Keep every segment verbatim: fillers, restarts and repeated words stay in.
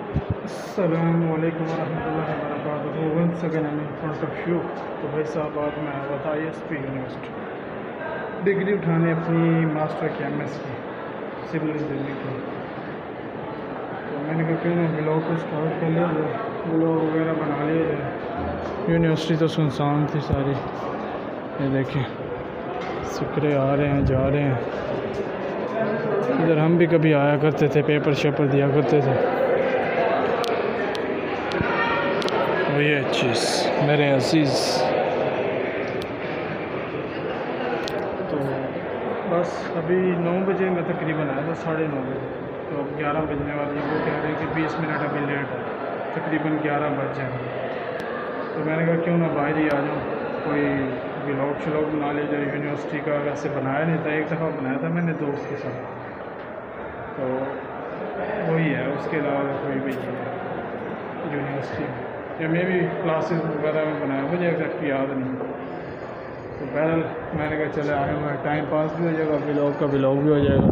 अस्सलामुअलैकुम वरहमतुल्लाहि वबरकातुहू। Once again I am in front of you. तो भाई साहब आज मैं आया था I S P university degree उठाने अपनी मास्टर की एम एस की सिविल इंजीनियरिंग की। तो मैंने कहा क्यों ना ब्लॉग को स्टार्ट कर लिया जाए, ब्लॉग वगैरह बना लिया जाए। यूनिवर्सिटी तो सुनसान थी सारी, ये देखें सिकरे आ रहे हैं जा रहे हैं। इधर हम भी कभी आया करते थे, पेपर शेपर दिया करते थे। ये चीज़ मेरे अजीज़, तो बस अभी नौ बजे मैं तकरीबन आया था, साढ़े नौ बजे। तो अब ग्यारह बजने वाली है। वो कह रहे हैं कि बीस मिनट अभी लेट है, तकरीबन ग्यारह बज जाएंगे। तो मैंने कहा क्यों ना बाहर ही आ जाऊँ, कोई व्लॉग शलॉग बना ले जाए। यूनिवर्सिटी का वैसे बनाया नहीं था, एक दफ़ा बनाया था मैंने दोस्त के साथ, तो वही है। उसके अलावा कोई भी यूनिवर्सिटी या मे भी क्लासेस वगैरह में बनाया, मुझे एग्जैक्ट याद नहीं। तो बहरहाल मैंने कहा चले आए हुए, टाइम पास भी हो जाएगा, व्लॉग का व्लॉग भी हो जाएगा।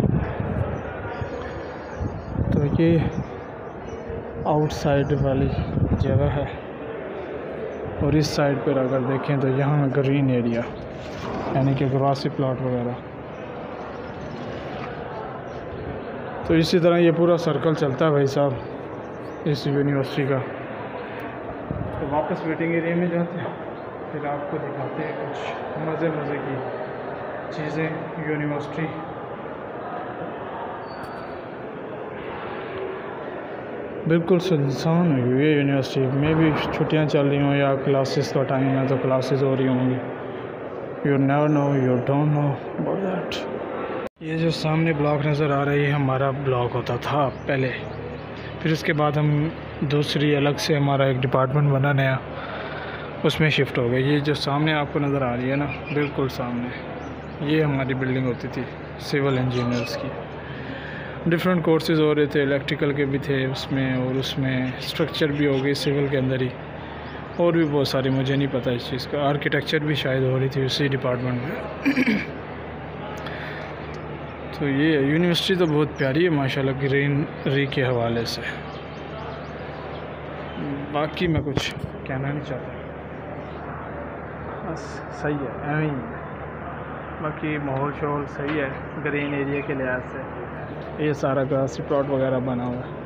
तो ये आउटसाइड वाली जगह है, और इस साइड पर अगर देखें तो यहाँ ग्रीन एरिया यानी कि ग्रासी प्लॉट वगैरह। तो इसी तरह ये पूरा सर्कल चलता है भाई साहब इस यूनिवर्सिटी का। तो वापस वेटिंग एरिया में जाते हैं, फिर आपको दिखाते हैं कुछ मज़े मज़े की चीज़ें। यूनिवर्सिटी बिल्कुल सुनसान हुई हुई है यूनिवर्सिटी में, भी छुट्टियां चल रही हों या क्लासेस का टाइम है तो क्लासेस हो रही होंगी। You never know, you don't know about that. ये जो सामने ब्लॉक नज़र आ रही है हमारा ब्लॉक होता था पहले, फिर उसके बाद हम दूसरी अलग से हमारा एक डिपार्टमेंट बना नया, उसमें शिफ्ट हो गए। ये जो सामने आपको नज़र आ रही है ना, बिल्कुल सामने, ये हमारी बिल्डिंग होती थी सिविल इंजीनियर्स की। डिफरेंट कोर्सेज़ हो रहे थे, इलेक्ट्रिकल के भी थे उसमें, और उसमें स्ट्रक्चर भी हो गई सिविल के अंदर ही, और भी बहुत सारी, मुझे नहीं पता इस चीज़ का। आर्किटेक्चर भी शायद हो रही थी उसी डिपार्टमेंट में। तो ये यूनिवर्सिटी तो बहुत प्यारी है माशाल्लाह ग्रीनरी के हवाले से। बाकी मैं कुछ कहना नहीं चाहता, बस सही है ऐਵੇਂ ही है। बाकी माहौल शोल सही है ग्रीन एरिया के लिहाज से। ये सारा ग्रासी प्लॉट वगैरह बना हुआ है।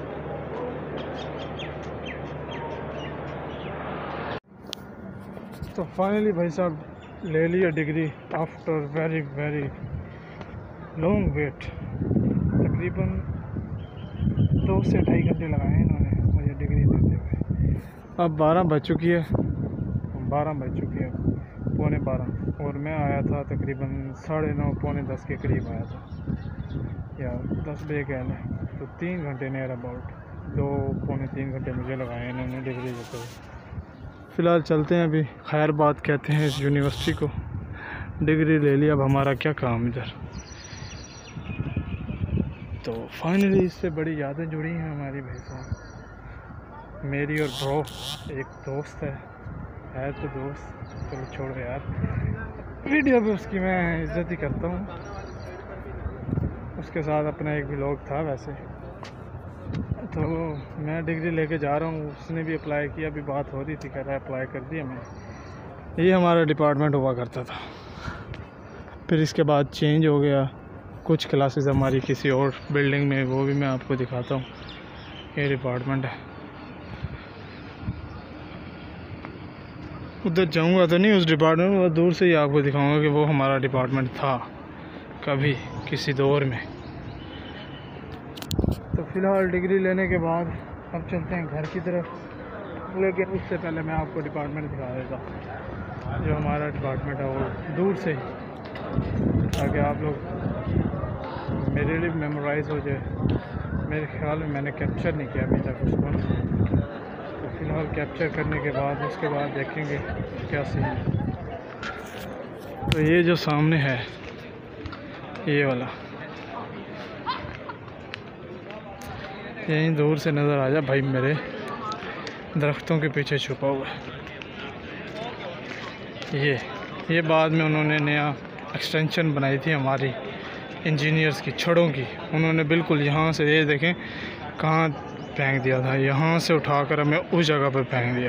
तो फाइनली भाई साहब ले लिया degree after very very long wait. तकरीबन दो से ढाई घंटे लगाए इन्होंने मुझे डिग्री देते हुए। अब बारह बज चुकी है, बारह बज चुकी है पौने बारह, और मैं आया था तकरीबन साढ़े नौ पौने दस के करीब आया था, या दस बजे कह लें। तो तीन घंटे नियर अबाउट, दो पौने तीन घंटे मुझे लगाए इन्होंने डिग्री देते हुए। फ़िलहाल चलते हैं, अभी खैर बात कहते हैं इस यूनिवर्सिटी को। डिग्री ले लिया, अब हमारा क्या काम इधर। तो फाइनली इससे बड़ी यादें जुड़ी हैं हमारी भाई साहब, मेरी और ब्रो एक दोस्त है है तो दोस्त, चलो छोड़ो यार, वीडियो भी उसकी मैं इज्जत ही करता हूँ। उसके साथ अपना एक व्लॉग था वैसे। तो मैं डिग्री लेके जा रहा हूँ, उसने भी अप्लाई किया, अभी बात हो रही थी, कह रहा है अप्लाई कर दिया मैंने। ये हमारा डिपार्टमेंट हुआ करता था, फिर इसके बाद चेंज हो गया। कुछ क्लासेस हमारी किसी और बिल्डिंग में, वो भी मैं आपको दिखाता हूँ। ये डिपार्टमेंट है, उधर जाऊँगा तो नहीं उस डिपार्टमेंट में, दूर से ही आपको दिखाऊँगा कि वो हमारा डिपार्टमेंट था कभी किसी दौर में। तो फ़िलहाल डिग्री लेने के बाद अब चलते हैं घर की तरफ, लेकिन उससे पहले मैं आपको डिपार्टमेंट दिखा देता जो हमारा डिपार्टमेंट है, वो दूर से ही, ताकि आप लोग मेरे लिए मेमोराइज़ हो जाए। मेरे ख्याल में मैंने कैप्चर नहीं किया अभी तक उसको, तो फ़िलहाल कैप्चर करने के बाद उसके बाद देखेंगे क्या सीन है। तो ये जो सामने है ये वाला, यहीं दूर से नज़र आ जा भाई, मेरे दरख्तों के पीछे छुपा हुआ है। ये ये बाद में उन्होंने नया एक्सटेंशन बनाई थी हमारी इंजीनियर्स की, छड़ों की। उन्होंने बिल्कुल यहाँ से, ये देखें कहाँ फेंक दिया था, यहाँ से उठाकर हमें उस जगह पर फेंक दिया।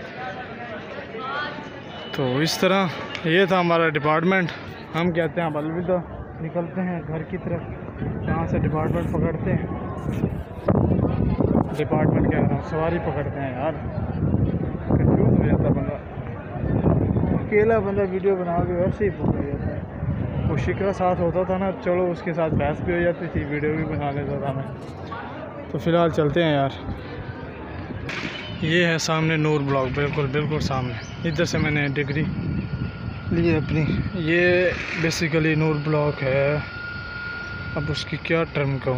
तो इस तरह ये था हमारा डिपार्टमेंट। हम कहते हैं अब अलविदा, निकलते हैं घर की तरफ। यहाँ से डिपार्टमेंट पकड़ते हैं, डिपार्टमेंट कह रहा हूँ, सवारी पकड़ते हैं यार, कंफ्यूज हो जाता बंदा। अकेला बंदा वीडियो बना के वैसे ही भूल जाता है। वो शिकरा साथ होता था ना, चलो उसके साथ बहस भी हो जाती थी, वीडियो भी बना लेता था मैं। तो फ़िलहाल चलते हैं यार। ये है सामने नूर ब्लॉक, बिल्कुल बिल्कुल सामने। इधर से मैंने डिग्री ली है अपनी। ये बेसिकली नूर ब्लॉक है, अब उसकी क्या टर्म कहूँ,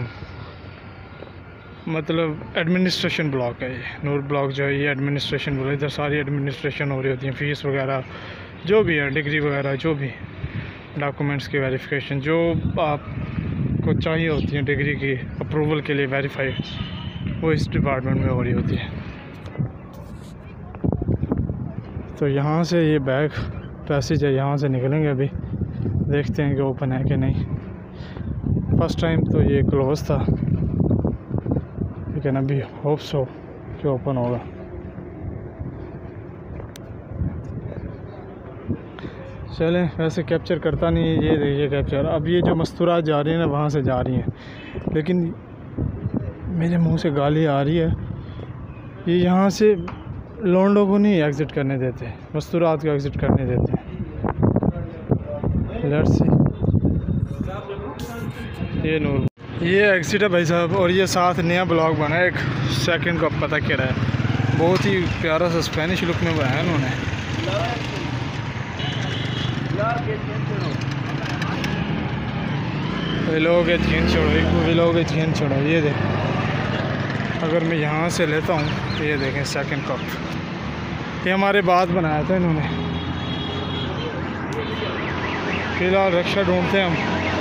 मतलब एडमिनिस्ट्रेशन ब्लॉक है ये। नूर ब्लॉक जो है ये एडमिनिस्ट्रेशन ब्लॉक, इधर सारी एडमिनिस्ट्रेशन हो रही होती है, फ़ीस वगैरह जो भी है, डिग्री वगैरह जो भी, डॉक्यूमेंट्स की वेरिफिकेशन जो आपको चाहिए होती है डिग्री की अप्रूवल के लिए वेरीफाई, वो इस डिपार्टमेंट में हो रही होती है। तो यहाँ से ये बैक पैसेज है, यहाँ से निकलेंगे अभी, देखते हैं कि ओपन है कि नहीं। फर्स्ट टाइम तो ये क्लोज था, लेकिन अभी होप सो कि ओपन होगा। चलें, वैसे कैप्चर करता नहीं है, ये देखिए कैप्चर। अब ये जो मस्तूरात जा रही है ना, वहाँ से जा रही हैं, लेकिन मेरे मुंह से गाली आ रही है। ये यहाँ से लौंडों को नहीं एग्ज़िट करने देते, मस्तूरात को एग्ज़िट करने देते हैं। लेट्स सी, ये नूर, ये एग्ज़िट है भाई साहब। और ये साथ नया ब्लॉग बना है, एक सेकंड का पता क्या रहा है, बहुत ही प्यारा सा स्पेनिश लुक में बनाया उन्होंने। लोग चीन छोड़ो, लोग चीन छोड़ो। ये देख, अगर मैं यहाँ से लेता हूँ तो ये देखें सेकंड कप, ये हमारे बाद बनाया था इन्होंने। फ़िलहाल रक्षा ढूंढते हैं हम।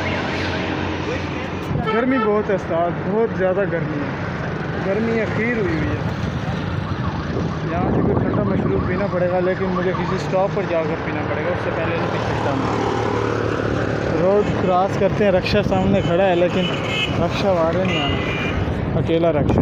गर्मी बहुत है उस्ताद, बहुत ज़्यादा गर्मी है, गर्मी अखीर हुई हुई है। यहाँ से कोई ठंडा मशरूब पीना पड़ेगा, लेकिन मुझे किसी स्टॉप पर जाकर पीना पड़ेगा, उससे पहले नहीं पी सकता मैं। रोड क्रॉस करते हैं, रक्षा सामने खड़ा है, लेकिन रक्षा वाले नहीं आना, अकेला रक्षा।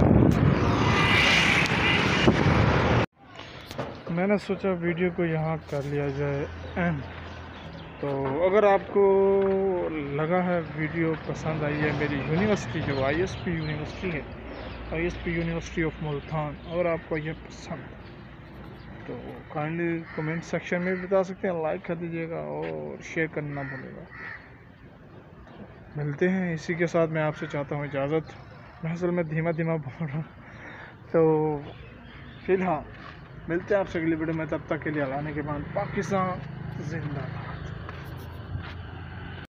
मैंने सोचा वीडियो को यहाँ कर लिया जाए एंड। तो अगर आपको लगा है वीडियो पसंद आई है, मेरी यूनिवर्सिटी जो आई एस पी यूनिवर्सिटी है, I S P university of Multan, अगर आपको ये पसंद तो काइंडली कमेंट सेक्शन में भी बता सकते हैं, लाइक कर दीजिएगा और शेयर करना ना भूलिएगा। मिलते हैं, इसी के साथ मैं आपसे चाहता हूँ इजाज़त। मैं असल में धीमा धीमा बोल रहा हूँ, तो फिलहाल मिलते हैं आपसे अगली वीडियो में। तब तक के लिए अल्लाह ने के बाद पाकिस्तान जिंदा।